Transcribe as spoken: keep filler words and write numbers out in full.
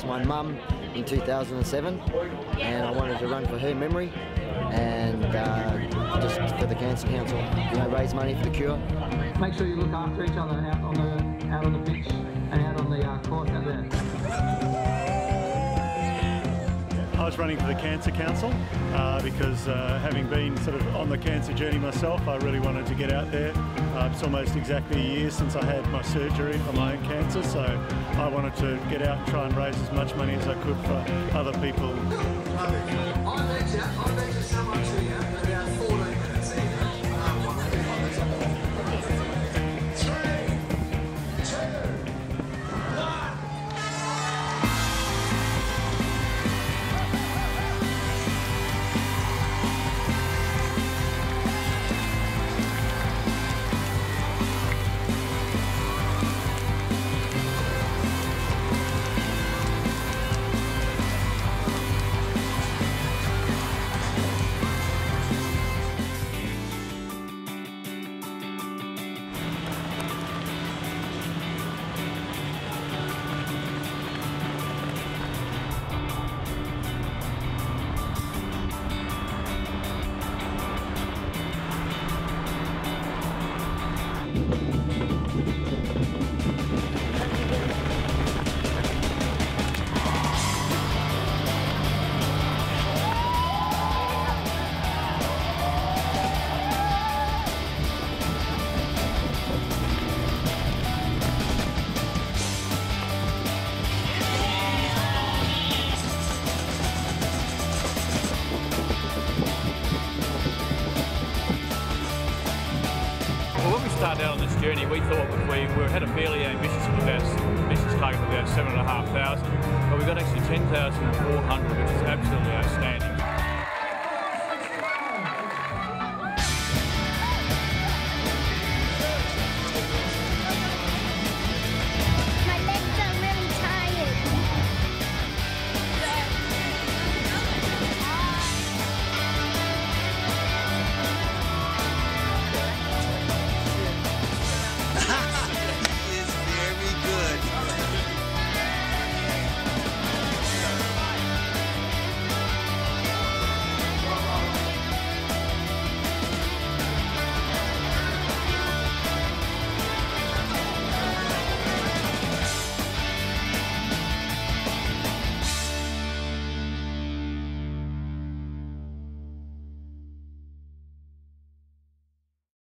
my mum in two thousand seven, and I wanted to run for her memory and uh, just for the Cancer Council, you know, raise money for the cure. Make sure you look after each other out on the out on the pitch and out on the uh, court out there. I was running for the Cancer Council uh, because uh, having been sort of on the cancer journey myself, I really wanted to get out there. Uh, it's almost exactly a year since I had my surgery for my own cancer, so I wanted to get out and try and raise as much money as I could for other people. I bet you, I bet you someone to you in about fourteen minutes either. When we started out on this journey, we thought we, we had a fairly ambitious, about, ambitious target of about seven and a half thousand, but we got actually ten thousand four hundred, which is